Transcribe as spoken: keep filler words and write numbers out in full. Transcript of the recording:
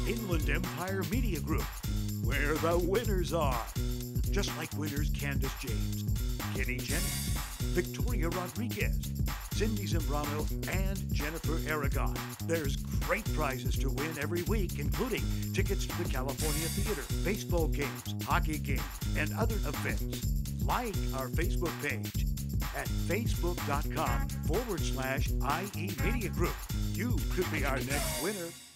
Inland Empire Media Group, where the winners are. Just like winners Candace James, Kenny Jennings, Victoria Rodriguez, Cindy Zambrano, and Jennifer Aragon. There's great prizes to win every week, including tickets to the California Theater, baseball games, hockey games, and other events. Like our Facebook page at facebook.com forward slash IE Media Group. You could be our next winner.